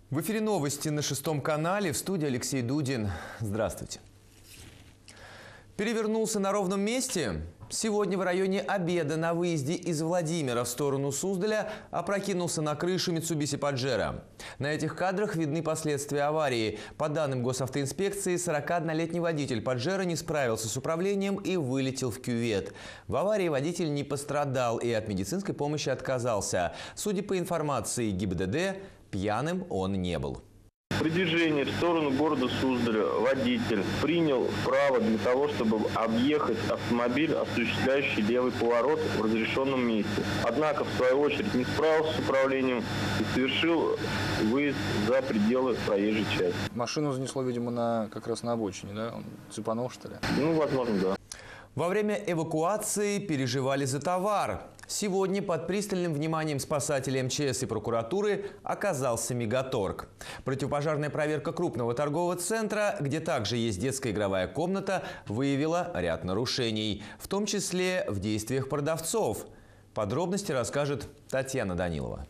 В эфире новости на 6 канале. В студии Алексей Дудин. Здравствуйте. Перевернулся на ровном месте? Сегодня в районе Обеда на выезде из Владимира в сторону Суздаля опрокинулся на крышу Mitsubishi Pajero. На этих кадрах видны последствия аварии. По данным госавтоинспекции, 41-летний водитель Pajero не справился с управлением и вылетел в кювет. В аварии водитель не пострадал и от медицинской помощи отказался. Судя по информации ГИБДД, пьяным он не был. При движении в сторону города Суздаля водитель принял вправо для того, чтобы объехать автомобиль, осуществляющий левый поворот в разрешенном месте. Однако, в свою очередь, не справился с управлением и совершил выезд за пределы проезжей части. Машину занесло, видимо, как раз на обочине, да? Он цепанул, что ли? Ну, возможно, да. Во время эвакуации переживали за товар. Сегодня под пристальным вниманием спасателей МЧС и прокуратуры оказался Мегаторг. Противопожарная проверка крупного торгового центра, где также есть детская игровая комната, выявила ряд нарушений, в том числе в действиях продавцов. Подробности расскажет Татьяна Данилова.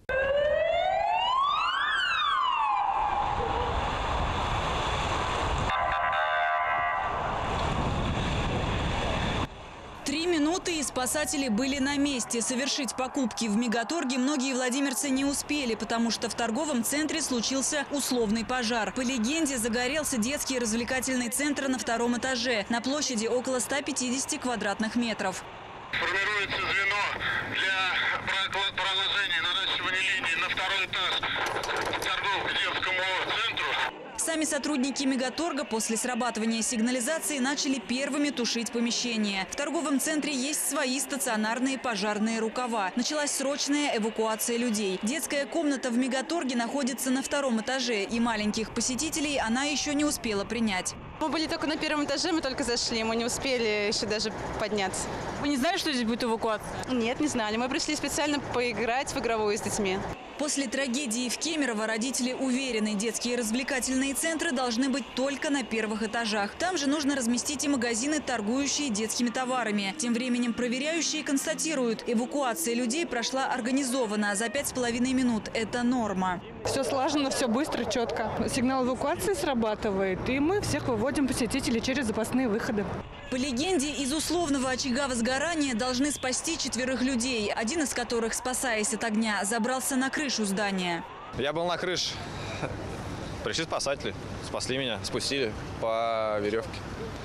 И спасатели были на месте. Совершить покупки в Мегаторге многие владимирцы не успели, потому что в торговом центре случился условный пожар. По легенде, загорелся детский развлекательный центр на 2-м этаже, на площади около 150 квадратных метров. Формируется звено для проложения наращивания линии на 2-й этаж торгов к детскому центру. Сами сотрудники Мегаторга после срабатывания сигнализации начали первыми тушить помещение. В торговом центре есть свои стационарные пожарные рукава. Началась срочная эвакуация людей. Детская комната в Мегаторге находится на 2-м этаже, и маленьких посетителей она еще не успела принять. Мы были только на 1-м этаже, мы только зашли, мы не успели еще даже подняться. Вы не знали, что здесь будет эвакуация? Нет, не знали. Мы пришли специально поиграть в игровую с детьми. После трагедии в Кемерово родители уверены, детские развлекательные центры должны быть только на 1-х этажах. Там же нужно разместить и магазины, торгующие детскими товарами. Тем временем проверяющие констатируют, эвакуация людей прошла организованно за 5,5 минут. Это норма. Все слажено, все быстро, четко. Сигнал эвакуации срабатывает, и мы всех выводим посетителей через запасные выходы. По легенде, из условного очага возгорания должны спасти 4 людей, один из которых, спасаясь от огня, забрался на крышу здания. Я был на крыше. Пришли спасатели, спасли меня, спустили по веревке.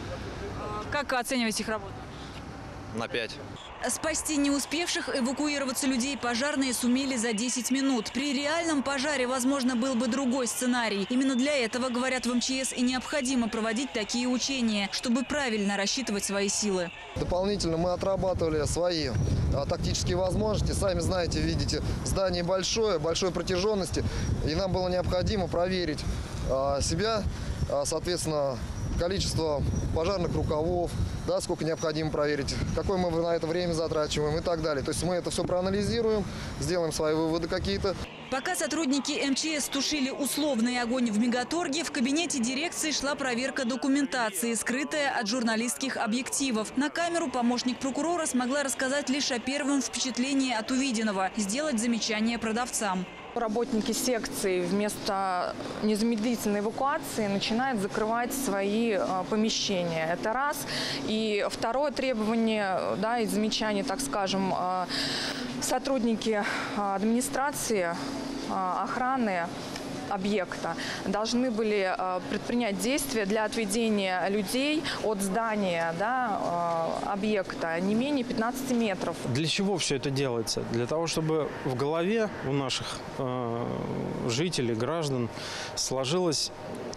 Как оцениваете их работу? На 5. Спасти не успевших эвакуироваться людей пожарные сумели за 10 минут. При реальном пожаре, возможно, был бы другой сценарий. Именно для этого, говорят в МЧС, и необходимо проводить такие учения, чтобы правильно рассчитывать свои силы. Дополнительно мы отрабатывали свои тактические возможности. Сами знаете, видите, здание большое, большой протяженности. И нам было необходимо проверить себя, соответственно, количество пожарных рукавов, да, сколько необходимо проверить, какое мы на это время затрачиваем и так далее. То есть мы это все проанализируем, сделаем свои выводы какие-то. Пока сотрудники МЧС тушили условный огонь в Мегаторге, в кабинете дирекции шла проверка документации, скрытая от журналистских объективов. На камеру помощник прокурора смогла рассказать лишь о первом впечатлении от увиденного – сделать замечание продавцам. Работники секции вместо незамедлительной эвакуации начинают закрывать свои помещения. Это раз. И второе требование, да, и замечание, так скажем, сотрудники администрации, охраны объекта должны были предпринять действия для отведения людей от здания, да, объекта не менее 15 метров. Для чего все это делается? Для того, чтобы в голове у наших жителей, граждан сложился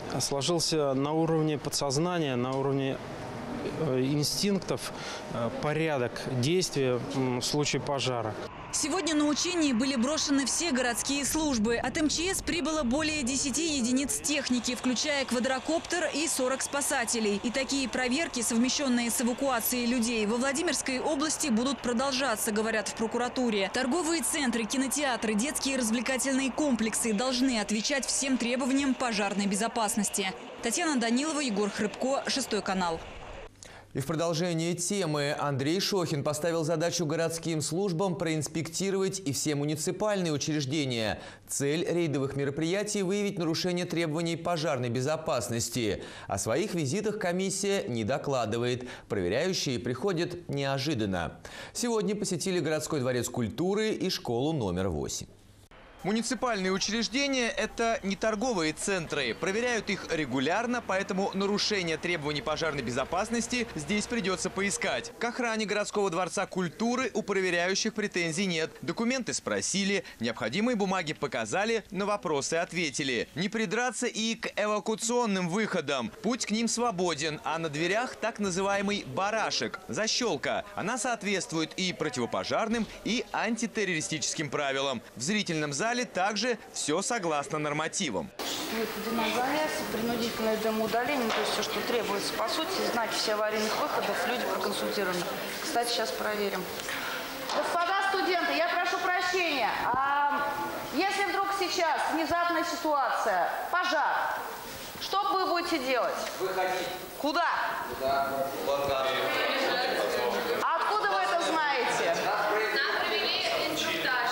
на уровне подсознания, на уровне инстинктов порядок действия в случае пожара. Сегодня на учении были брошены все городские службы. От МЧС прибыло более 10 единиц техники, включая квадрокоптер и 40 спасателей. И такие проверки, совмещенные с эвакуацией людей, во Владимирской области будут продолжаться, говорят в прокуратуре. Торговые центры, кинотеатры, детские развлекательные комплексы должны отвечать всем требованиям пожарной безопасности. Татьяна Данилова, Егор Хрыбко, 6 канал. И в продолжение темы Андрей Шохин поставил задачу городским службам проинспектировать и все муниципальные учреждения. Цель рейдовых мероприятий – выявить нарушение требований пожарной безопасности. О своих визитах комиссия не докладывает. Проверяющие приходят неожиданно. Сегодня посетили городской дворец культуры и школу номер 8. Муниципальные учреждения – это не торговые центры. Проверяют их регулярно, поэтому нарушение требований пожарной безопасности здесь придется поискать. К охране городского дворца культуры у проверяющих претензий нет. Документы спросили, необходимые бумаги показали, на вопросы ответили. Не придраться и к эвакуационным выходам. Путь к ним свободен, а на дверях так называемый барашек – защелка. Она соответствует и противопожарным, и антитеррористическим правилам. В зрительном зале также все согласно нормативам. Выведена завеса, принудительное дымоудаление, то есть все, что требуется. По сути, знаки все аварийных выходов, люди проконсультированы. Кстати, сейчас проверим. Господа студенты, я прошу прощения. Если вдруг сейчас внезапная ситуация, пожар, что вы будете делать? Выходить. Куда? Куда? Откуда вы это знаете? Нам провели инструктаж.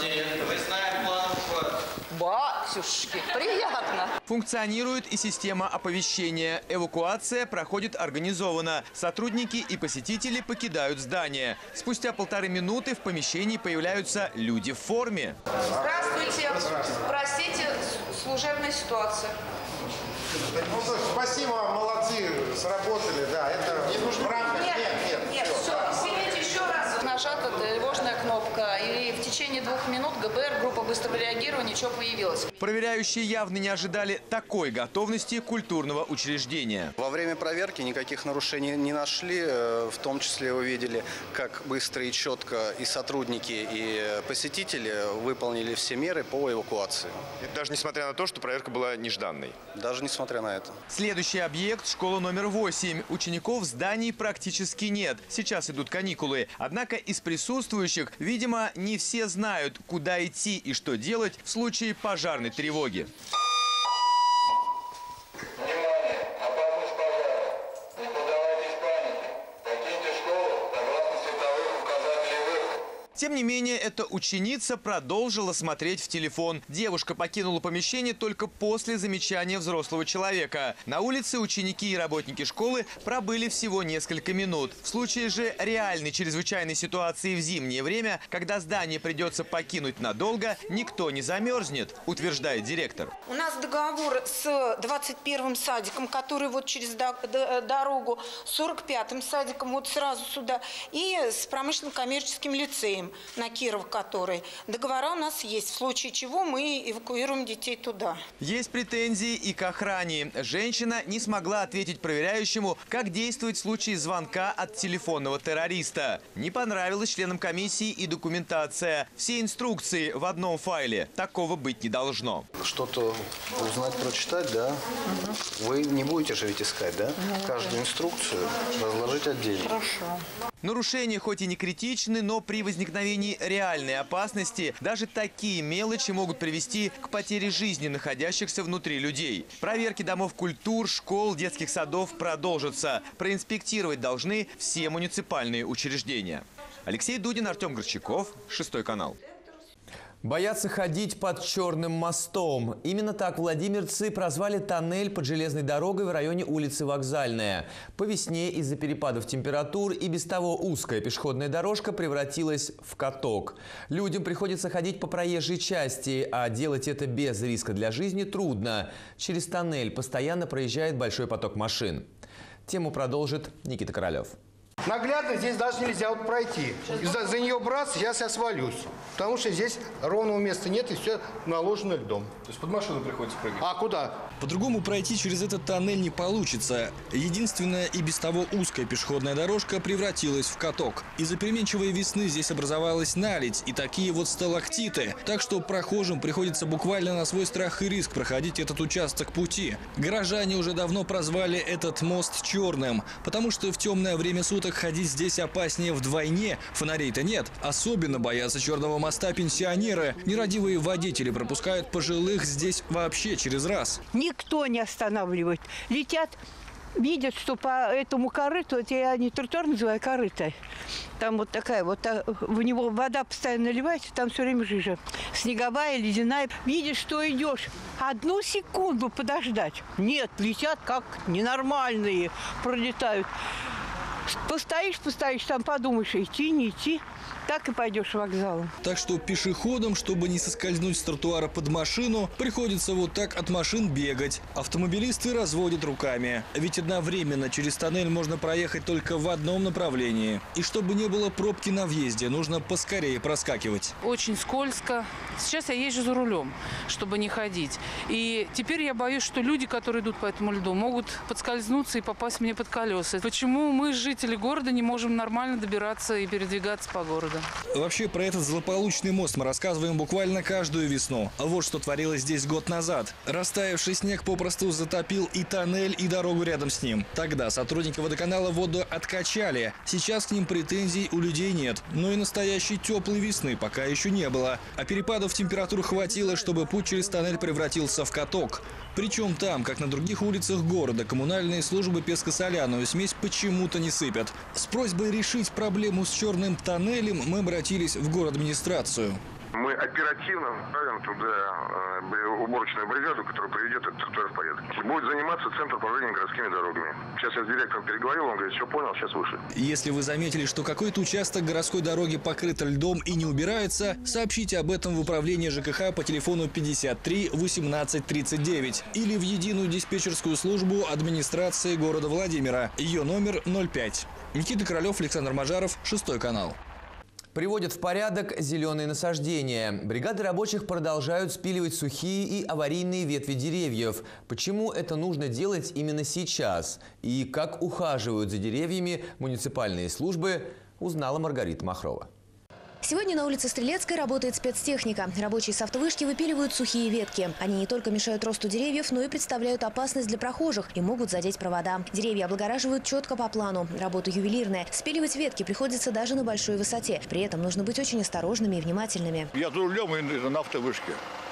Батюшки, приятно. Функционирует и система оповещения. Эвакуация проходит организованно. Сотрудники и посетители покидают здание. Спустя 1,5 минуты в помещении появляются люди в форме. Здравствуйте. Простите, служебная ситуация. Ну, спасибо вам, молодцы, сработали, да, это в рамках. Нет, все, извините, еще раз. Нажата тревожная кнопка, и в течение 2 минут ГБР, группа быстрого реагирования, что появилась. Проверяющие явно не ожидали такой готовности культурного учреждения. Во время проверки никаких нарушений не нашли, в том числе увидели, как быстро и четко и сотрудники, и посетители выполнили все меры по эвакуации. Даже несмотря на то, что проверка была нежданной? Даже несмотря на это. Следующий объект – школа номер 8. Учеников в здании практически нет. Сейчас идут каникулы. Однако из присутствующих, видимо, не все знают, куда идти и что делать в случае пожарной тревоги. Тем не менее, эта ученица продолжила смотреть в телефон. Девушка покинула помещение только после замечания взрослого человека. На улице ученики и работники школы пробыли всего несколько минут. В случае же реальной чрезвычайной ситуации в зимнее время, когда здание придется покинуть надолго, никто не замерзнет, утверждает директор. У нас договор с 21-м садиком, который вот через дорогу, 45-м садиком вот сразу сюда, и с промышленно-коммерческим лицеем, на Киров, который. Договора у нас есть, в случае чего мы эвакуируем детей туда. Есть претензии и к охране. Женщина не смогла ответить проверяющему, как действовать в случае звонка от телефонного террориста. Не понравилась членам комиссии и документация. Все инструкции в одном файле. Такого быть не должно. Что-то узнать, прочитать, да? Вы не будете же ведь искать, да? Каждую инструкцию разложить отдельно. Хорошо. Нарушения хоть и не критичны, но при возникновении реальной опасности даже такие мелочи могут привести к потере жизни находящихся внутри людей. Проверки домов культур, школ, детских садов продолжатся. Проинспектировать должны все муниципальные учреждения. Алексей Дудин, Артем Горчаков, 6 канал. Боятся ходить под Черным мостом. Именно так владимирцы прозвали тоннель под железной дорогой в районе улицы Вокзальная. По весне из-за перепадов температур и без того узкая пешеходная дорожка превратилась в каток. Людям приходится ходить по проезжей части, а делать это без риска для жизни трудно. Через тоннель постоянно проезжает большой поток машин. Тему продолжит Никита Королев. Наглядно здесь даже нельзя вот пройти. За нее браться, сейчас я свалюсь. Потому что здесь ровного места нет и все наложено льдом. То есть под машину приходится прыгать? А куда? По-другому пройти через этот тоннель не получится. Единственная и без того узкая пешеходная дорожка превратилась в каток. Из-за переменчивой весны здесь образовалась наледь и такие вот сталактиты. Так что прохожим приходится буквально на свой страх и риск проходить этот участок пути. Горожане уже давно прозвали этот мост черным, потому что в темное время суток ходить здесь опаснее вдвойне. Фонарей-то нет. Особенно боятся Черного моста пенсионеры. Нерадивые водители пропускают пожилых здесь вообще через раз. Никто не останавливает. Летят видят, что по этому корыту, это я не тротуар называю, корыто, там вот такая вот, в него вода постоянно наливается, там все время жижа. Снеговая, ледяная. Видишь, что идешь, 1 секунду подождать. Нет, летят как ненормальные, пролетают. Постоишь, там подумаешь, идти, не идти. Так и пойдешь вокзалом. Так что пешеходам, чтобы не соскользнуть с тротуара под машину, приходится вот так от машин бегать. Автомобилисты разводят руками. Ведь одновременно через тоннель можно проехать только в одном направлении. И чтобы не было пробки на въезде, нужно поскорее проскакивать. Очень скользко. Сейчас я езжу за рулем, чтобы не ходить. И теперь я боюсь, что люди, которые идут по этому льду, могут подскользнуться и попасть мне под колеса. Почему мы, жители города, не можем нормально добираться и передвигаться по городу? Вообще, про этот злополучный мост мы рассказываем буквально каждую весну. Вот что творилось здесь год назад. Растаявший снег попросту затопил и тоннель, и дорогу рядом с ним. Тогда сотрудники водоканала воду откачали. Сейчас к ним претензий у людей нет. Но и настоящей теплой весны пока еще не было. А перепадов температур хватило, чтобы путь через тоннель превратился в каток. Причем там, как на других улицах города, коммунальные службы песко-соляную смесь почему-то не сыпят. С просьбой решить проблему с черным тоннелем мы обратились в город-администрацию. Мы оперативно ставим туда уборочную бригаду, которая приведет этот тротуар в порядок. Будет заниматься Центр управления городскими дорогами. Сейчас я с директором переговорил, он говорит, все понял, сейчас вышли. Если вы заметили, что какой-то участок городской дороги покрыт льдом и не убирается, сообщите об этом в управление ЖКХ по телефону 53 18 39 или в единую диспетчерскую службу администрации города Владимира. Ее номер 05. Никита Королев, Александр Мажаров, 6 канал. Приводят в порядок зеленые насаждения. Бригады рабочих продолжают спиливать сухие и аварийные ветви деревьев. Почему это нужно делать именно сейчас? И как ухаживают за деревьями муниципальные службы, узнала Маргарита Махрова. Сегодня на улице Стрелецкой работает спецтехника. Рабочие с автовышки выпиливают сухие ветки. Они не только мешают росту деревьев, но и представляют опасность для прохожих и могут задеть провода. Деревья облагораживают четко по плану. Работа ювелирная. Спиливать ветки приходится даже на большой высоте. При этом нужно быть очень осторожными и внимательными. Я за рулем на автовышке.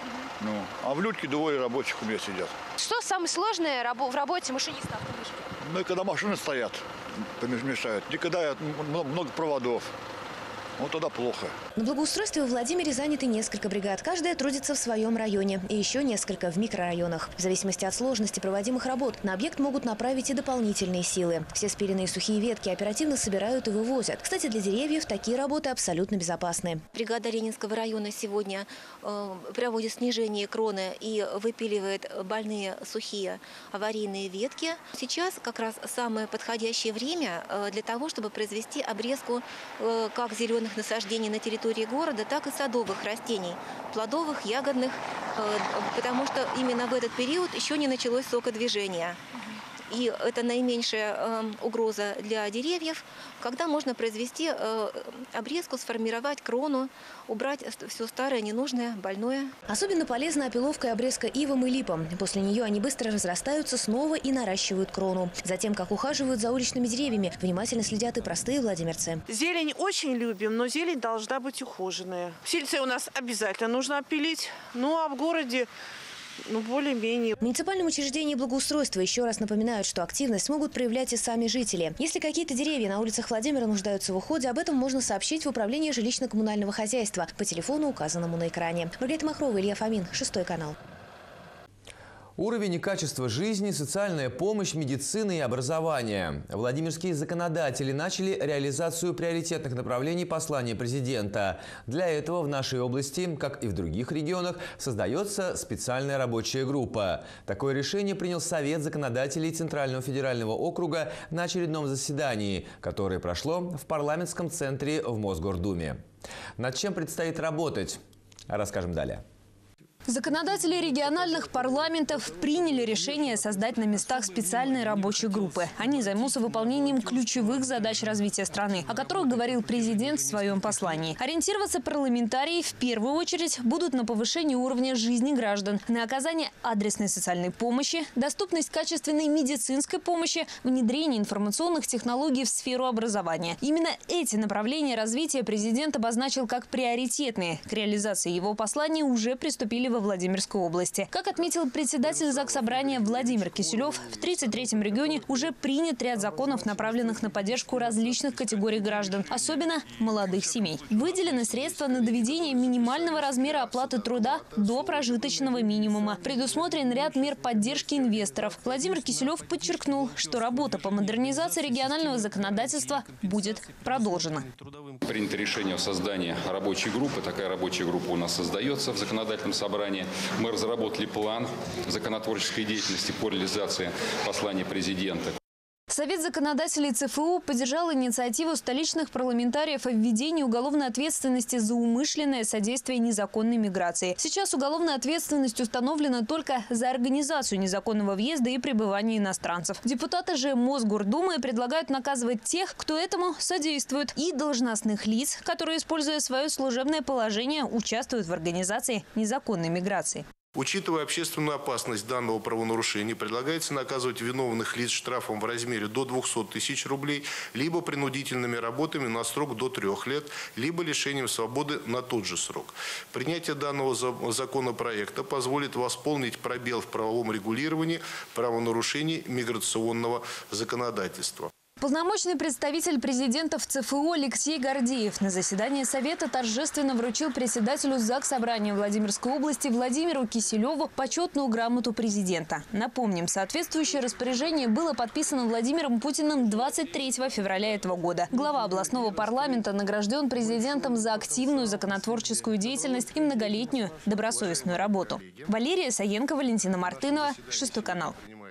А в людке двое рабочих у меня сидят. Что самое сложное в работе машиниста автовышки? Ну и когда машины стоят, мешают. И когда много проводов. Вот тогда плохо. На благоустройстве во Владимире заняты несколько бригад. Каждая трудится в своем районе. И еще несколько в микрорайонах. В зависимости от сложности проводимых работ на объект могут направить и дополнительные силы. Все спиленные сухие ветки оперативно собирают и вывозят. Кстати, для деревьев такие работы абсолютно безопасны. Бригада Ленинского района сегодня проводит снижение кроны и выпиливает больные сухие аварийные ветки. Сейчас как раз самое подходящее время для того, чтобы произвести обрезку как зеленых насаждений на территории города, так и садовых растений, плодовых, ягодных, потому что именно в этот период еще не началось сокодвижение. И это наименьшая угроза для деревьев, когда можно произвести обрезку, сформировать крону, убрать все старое, ненужное, больное. Особенно полезна опиловка и обрезка ивам и липам. После нее они быстро разрастаются снова и наращивают крону. Затем, как ухаживают за уличными деревьями, внимательно следят и простые владимирцы. Зелень очень любим, но зелень должна быть ухоженная. Сельцы у нас обязательно нужно опилить, ну а в городе более-менее. В муниципальном учреждении благоустройства еще раз напоминают, что активность могут проявлять и сами жители. Если какие-то деревья на улицах Владимира нуждаются в уходе, об этом можно сообщить в управление жилищно-коммунального хозяйства по телефону, указанному на экране. Маргарита Махрова, Илья Фомин, 6 канал. Уровень и качество жизни, социальная помощь, медицина и образование. Владимирские законодатели начали реализацию приоритетных направлений послания президента. Для этого в нашей области, как и в других регионах, создается специальная рабочая группа. Такое решение принял Совет законодателей Центрального федерального округа на очередном заседании, которое прошло в парламентском центре в Мосгордуме. Над чем предстоит работать, расскажем далее. Законодатели региональных парламентов приняли решение создать на местах специальные рабочие группы. Они займутся выполнением ключевых задач развития страны, о которых говорил президент в своем послании. Ориентироваться парламентарии в первую очередь будут на повышение уровня жизни граждан, на оказание адресной социальной помощи, доступность качественной медицинской помощи, внедрение информационных технологий в сферу образования. Именно эти направления развития президент обозначил как приоритетные. К реализации его послания уже приступили в во Владимирской области. Как отметил председатель Заксобрания Владимир Киселев, в 33-м регионе уже принят ряд законов, направленных на поддержку различных категорий граждан, особенно молодых семей. Выделены средства на доведение минимального размера оплаты труда до прожиточного минимума. Предусмотрен ряд мер поддержки инвесторов. Владимир Киселев подчеркнул, что работа по модернизации регионального законодательства будет продолжена. Принято решение о создании рабочей группы. Такая рабочая группа у нас создается в законодательном собрании. Мы разработали план законотворческой деятельности по реализации послания президента. Совет законодателей ЦФУ поддержал инициативу столичных парламентариев о введении уголовной ответственности за умышленное содействие незаконной миграции. Сейчас уголовная ответственность установлена только за организацию незаконного въезда и пребывания иностранцев. Депутаты же Мосгордумы предлагают наказывать тех, кто этому содействует, и должностных лиц, которые, используя свое служебное положение, участвуют в организации незаконной миграции. Учитывая общественную опасность данного правонарушения, предлагается наказывать виновных лиц штрафом в размере до 200 тысяч рублей, либо принудительными работами на срок до 3 лет, либо лишением свободы на тот же срок. Принятие данного законопроекта позволит восполнить пробел в правовом регулировании правонарушений миграционного законодательства. Полномочный представитель президента в ЦФУ Алексей Гордеев на заседании Совета торжественно вручил председателю Заксобрания Владимирской области Владимиру Киселеву почетную грамоту президента. Напомним, соответствующее распоряжение было подписано Владимиром Путиным 23 февраля этого года. Глава областного парламента награжден президентом за активную законотворческую деятельность и многолетнюю добросовестную работу. Валерия Саенко, Валентина Мартынова, 6 канал.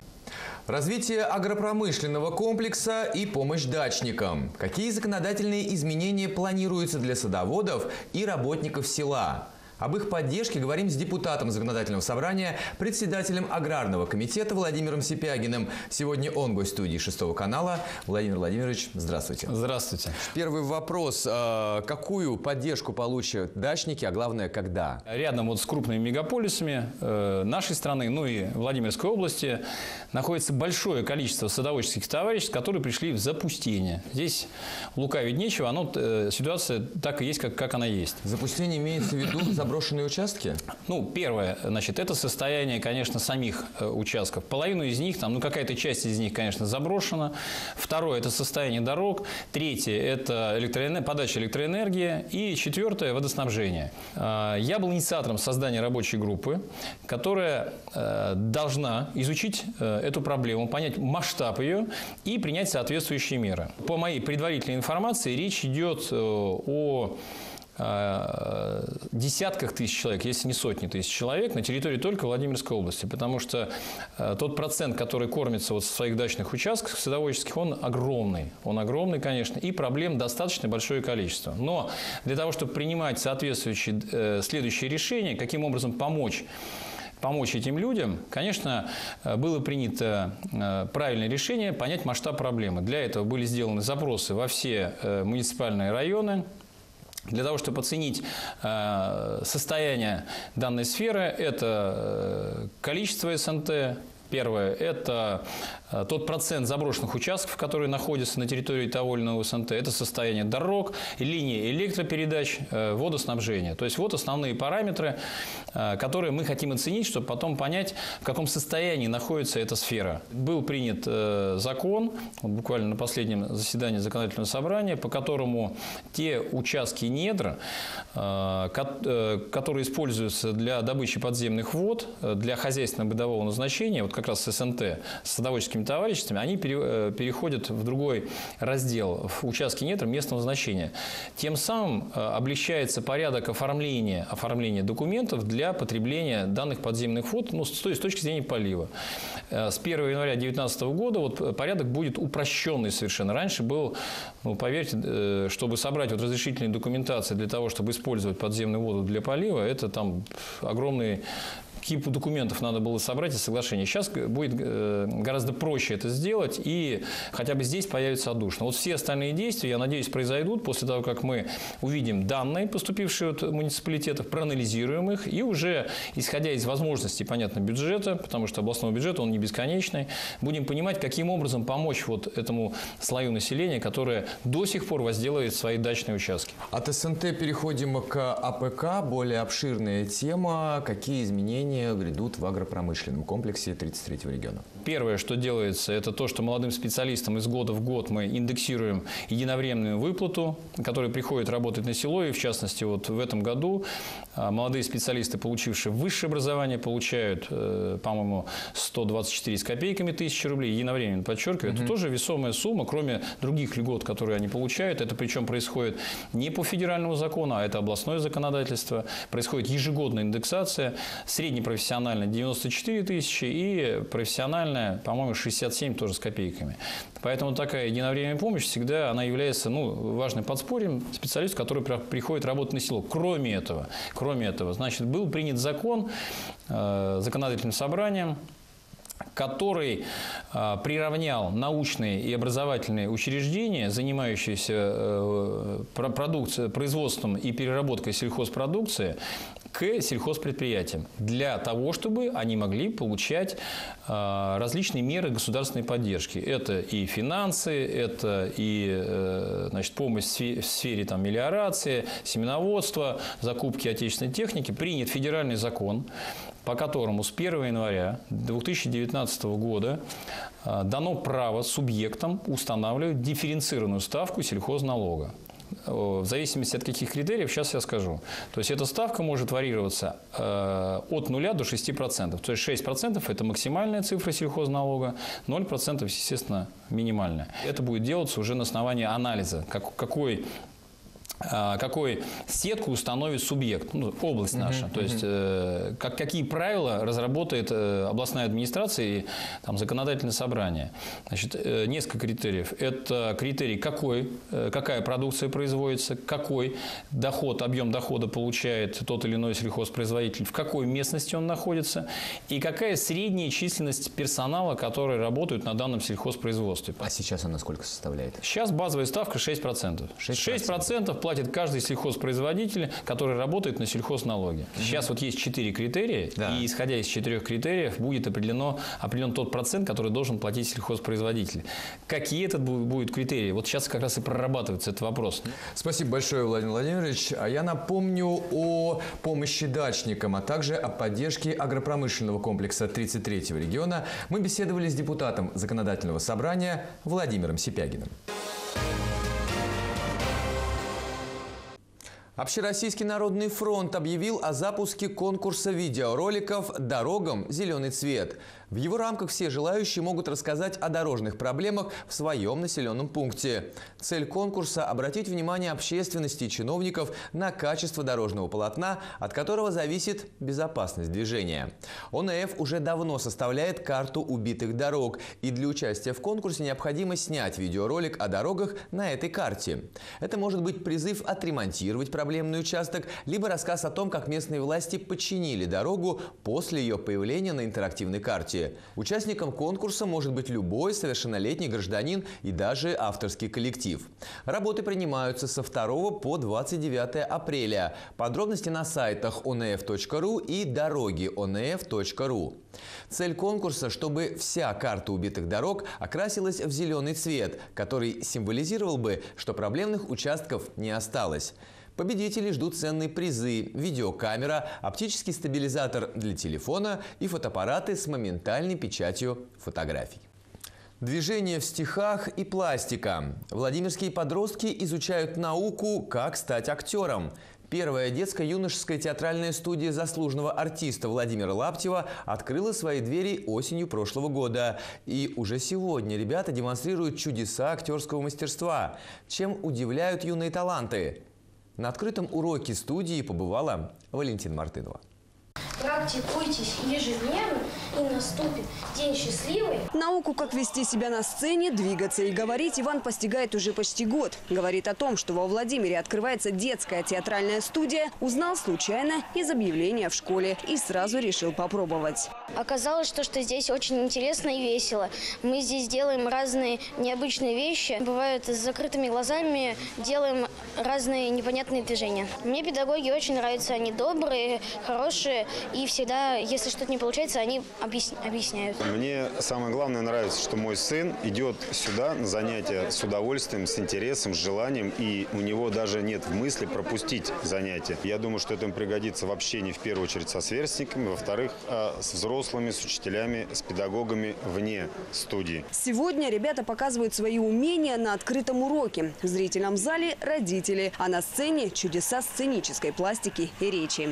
Развитие агропромышленного комплекса и помощь дачникам. Какие законодательные изменения планируются для садоводов и работников села? Об их поддержке говорим с депутатом законодательного собрания, председателем аграрного комитета Владимиром Сипягиным. Сегодня он гость студии 6 канала. Владимир Владимирович, здравствуйте. Здравствуйте. Первый вопрос. Какую поддержку получат дачники, а главное, когда? Рядом вот с крупными мегаполисами нашей страны, ну и Владимирской области, находится большое количество садоводческих товариществ, которые пришли в запустение. Здесь лукавить нечего, ситуация так и есть, как она есть. Запустение имеется в виду заброшенные участки? Ну, первое, значит, это состояние, конечно, самих участков. Половину из них, какая-то часть из них, конечно, заброшена. Второе – это состояние дорог. Третье – это подача электроэнергии. И четвертое – водоснабжение. Я был инициатором создания рабочей группы, которая должна изучить эту проблему, понять масштаб ее и принять соответствующие меры. По моей предварительной информации, речь идет о десятках тысяч человек, если не сотни тысяч человек на территории только Владимирской области. Потому что тот процент, который кормится в своих дачных участках садоводческих, он огромный. Он огромный, конечно, и проблем достаточно большое количество. Но для того, чтобы принимать соответствующие следующие решения, каким образом помочь этим людям, конечно, было принято правильное решение понять масштаб проблемы. Для этого были сделаны запросы во все муниципальные районы. Для того, чтобы оценить состояние данной сферы, это количество СНТ. Первое – это тот процент заброшенных участков, которые находятся на территории того или иного СНТ. Это состояние дорог, линии электропередач, водоснабжения. То есть вот основные параметры, которые мы хотим оценить, чтобы потом понять, в каком состоянии находится эта сфера. Был принят закон, буквально на последнем заседании законодательного собрания, по которому те участки недр, которые используются для добычи подземных вод, для хозяйственно-бытового назначения, вот как раз с СНТ, с садоводческими товариществами, они переходят в другой раздел, в участки недр местного значения. Тем самым облегчается порядок оформления документов для потребления данных подземных вод, с точки зрения полива. С 1 января 2019 года порядок будет упрощенный совершенно. Раньше был, поверьте, чтобы собрать разрешительные документации для того, чтобы использовать подземную воду для полива, это там огромные кипу документов надо было собрать и соглашение. Сейчас будет гораздо проще это сделать, и хотя бы здесь появится отдушина. Вот все остальные действия, я надеюсь, произойдут после того, как мы увидим данные, поступившие от муниципалитетов, проанализируем их, и уже, исходя из возможностей, понятно, бюджета, потому что областного бюджета, он не бесконечный, будем понимать, каким образом помочь вот этому слою населения, которое до сих пор возделывает свои дачные участки. От СНТ переходим к АПК. Более обширная тема. Какие изменения грядут в агропромышленном комплексе 33-го региона? Первое, что делается, это то, что молодым специалистам из года в год мы индексируем единовременную выплату, которая приходит работать на село. И в частности, вот в этом году молодые специалисты, получившие высшее образование, получают, по-моему, 124 с копейками тысячи рублей. Единовременно, подчеркиваю, это тоже весомая сумма, кроме других льгот, которые они получают. Это причем происходит не по федеральному закону, а это областное законодательство. Происходит ежегодная индексация. Среднепрофессиональная 94 тысячи и профессиональная, по-моему, 67 тоже с копейками. Поэтому такая единовременная помощь всегда она является важным подспорьем специалисту, который приходит работать на село. Кроме этого, значит, был принят закон законодательным собранием, который приравнял научные и образовательные учреждения, занимающиеся производством и переработкой сельхозпродукции, к сельхозпредприятиям, для того, чтобы они могли получать различные меры государственной поддержки. Это и финансы, это и помощь в сфере мелиорации, семеноводства, закупки отечественной техники. Принят федеральный закон, по которому с 1 января 2019 года дано право субъектам устанавливать дифференцированную ставку сельхозналога. В зависимости от каких критериев, сейчас я скажу. То есть эта ставка может варьироваться от 0 до 6%. То есть 6% – это максимальная цифра сельхозналога, 0% естественно, минимальная. Это будет делаться уже на основании анализа, какую сетку установит субъект, область наша. То есть какие правила разработает областная администрация и законодательное собрание. Значит, несколько критериев. Это критерий, какая продукция производится, какой объем дохода получает тот или иной сельхозпроизводитель, в какой местности он находится и какая средняя численность персонала, который работает на данном сельхозпроизводстве. А сейчас она сколько составляет? Сейчас базовая ставка 6%. 6% платит каждый сельхозпроизводитель, который работает на сельхозналоге. Сейчас вот есть 4 критерия, и исходя из 4 критериев будет определен тот процент, который должен платить сельхозпроизводитель. Какие это будут критерии? Вот сейчас как раз и прорабатывается этот вопрос. Спасибо большое, Владимир Владимирович. А я напомню о помощи дачникам, а также о поддержке агропромышленного комплекса 33-го региона. Мы беседовали с депутатом Законодательного собрания Владимиром Сипягиным. Общероссийский народный фронт объявил о запуске конкурса видеороликов «Дорогам зеленый цвет». В его рамках все желающие могут рассказать о дорожных проблемах в своем населенном пункте. Цель конкурса – обратить внимание общественности и чиновников на качество дорожного полотна, от которого зависит безопасность движения. ОНФ уже давно составляет карту убитых дорог, и для участия в конкурсе необходимо снять видеоролик о дорогах на этой карте. Это может быть призыв отремонтировать проблемный участок, либо рассказ о том, как местные власти починили дорогу после ее появления на интерактивной карте. Участником конкурса может быть любой совершеннолетний гражданин и даже авторский коллектив. Работы принимаются со 2 по 29 апреля. Подробности на сайтах onf.ru и дороги.onf.ru. Цель конкурса, чтобы вся карта убитых дорог окрасилась в зеленый цвет, который символизировал бы, что проблемных участков не осталось. Победителей ждут ценные призы – видеокамера, оптический стабилизатор для телефона и фотоаппараты с моментальной печатью фотографий. Движение в стихах и пластика. Владимирские подростки изучают науку «Как стать актером». Первая детско-юношеская театральная студия заслуженного артиста Владимира Лаптева открыла свои двери осенью прошлого года. И уже сегодня ребята демонстрируют чудеса актерского мастерства. Чем удивляют юные таланты? На открытом уроке студии побывала Валентина Мартынова. Практикуйтесь ежедневно, и наступит день счастливый. Науку, как вести себя на сцене, двигаться и говорить, Иван постигает уже почти год. Говорит о том, что во Владимире открывается детская театральная студия, узнал случайно из объявления в школе и сразу решил попробовать. Оказалось, что здесь очень интересно и весело. Мы здесь делаем разные необычные вещи. Бывает, с закрытыми глазами делаем разные непонятные движения. Мне педагоги очень нравятся. Они добрые, хорошие. И всегда, если что-то не получается, они объясняют. Мне самое главное нравится, что мой сын идет сюда на занятия с удовольствием, с интересом, с желанием. И у него даже нет мысли пропустить занятия. Я думаю, что это им пригодится в общении в первую очередь со сверстниками, во-вторых, с взрослыми, с учителями, с педагогами вне студии. Сегодня ребята показывают свои умения на открытом уроке. В зрительном зале родители, а на сцене чудеса сценической пластики и речи.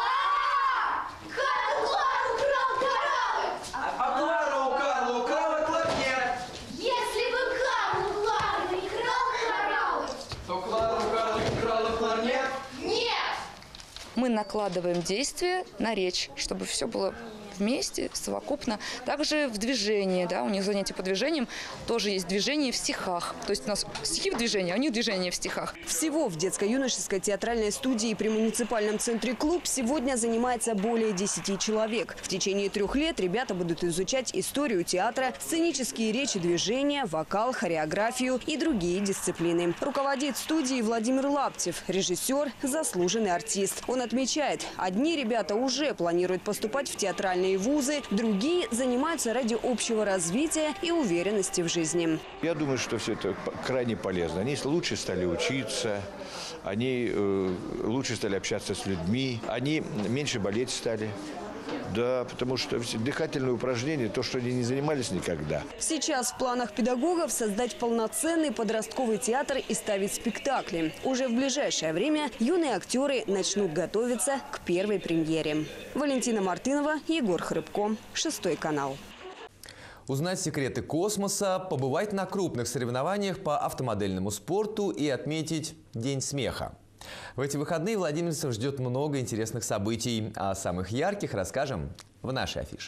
Мы накладываем действия на речь, чтобы все было вместе, совокупно. Также в движении, да, у них занятия по движениям, тоже есть движение в стихах. То есть у нас стихи в движении, а у них движение в стихах. Всего в детско-юношеской театральной студии при муниципальном центре «Клуб» сегодня занимается более 10 человек. В течение 3 лет ребята будут изучать историю театра, сценические речи, движения, вокал, хореографию и другие дисциплины. Руководит студией Владимир Лаптев, режиссер, заслуженный артист. Он отмечает, одни ребята уже планируют поступать в театральные вузы, другие занимаются ради общего развития и уверенности в жизни. Я думаю, что все это крайне полезно. Они лучше стали учиться, они лучше стали общаться с людьми, они меньше болеть стали. Да, потому что дыхательные упражнения, то, что они не занимались никогда. Сейчас в планах педагогов создать полноценный подростковый театр и ставить спектакли. Уже в ближайшее время юные актеры начнут готовиться к первой премьере. Валентина Мартынова, Егор Хрыбко, 6 канал. Узнать секреты космоса, побывать на крупных соревнованиях по автомодельному спорту и отметить День смеха. В эти выходные владимирцев ждет много интересных событий. О самых ярких расскажем в нашей афише.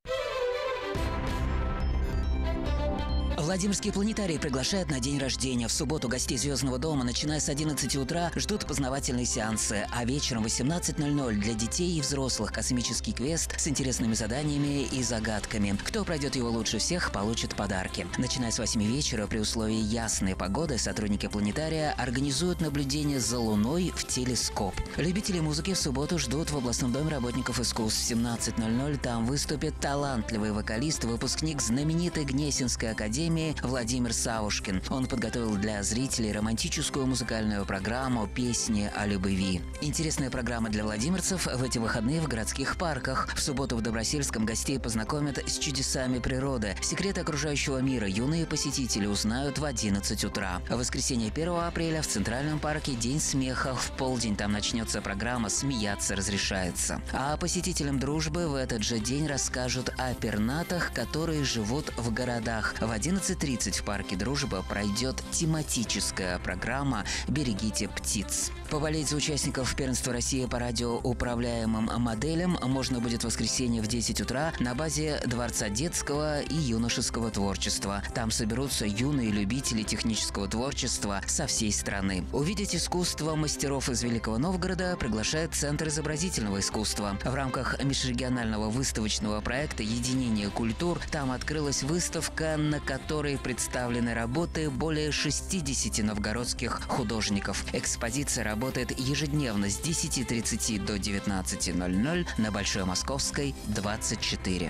Владимирский планетарий приглашает на день рождения. В субботу гостей Звездного дома, начиная с 11 утра, ждут познавательные сеансы. А вечером в 18:00 для детей и взрослых космический квест с интересными заданиями и загадками. Кто пройдет его лучше всех, получит подарки. Начиная с 8 вечера, при условии ясной погоды, сотрудники планетария организуют наблюдение за Луной в телескоп. Любители музыки в субботу ждут в областном доме работников искусств. В 17:00 там выступит талантливый вокалист, выпускник знаменитой Гнесинской академии Владимир Савушкин. Он подготовил для зрителей романтическую музыкальную программу «Песни о любви». Интересная программа для владимирцев в эти выходные в городских парках. В субботу в Добросельском гостей познакомят с чудесами природы. Секреты окружающего мира юные посетители узнают в 11 утра. В воскресенье 1 апреля в Центральном парке День смеха. В полдень там начнется программа «Смеяться разрешается». А посетителям дружбы в этот же день расскажут о пернатах, которые живут в городах. В 11:30 в парке «Дружба» пройдет тематическая программа «Берегите птиц». Поболеть за участников первенства России по радиоуправляемым моделям можно будет в воскресенье в 10 утра на базе Дворца детского и юношеского творчества. Там соберутся юные любители технического творчества со всей страны. Увидеть искусство мастеров из Великого Новгорода приглашает Центр изобразительного искусства. В рамках межрегионального выставочного проекта «Единение культур» там открылась выставка, на которой представлены работы более 60 новгородских художников. Экспозиция работает ежедневно с 10:30 до 19:00 на Большой Московской, 24.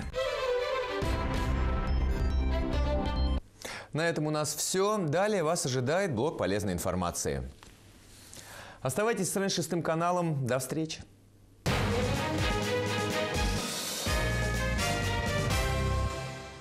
На этом у нас все. Далее вас ожидает блок полезной информации. Оставайтесь с РЕН 6 каналом. До встречи.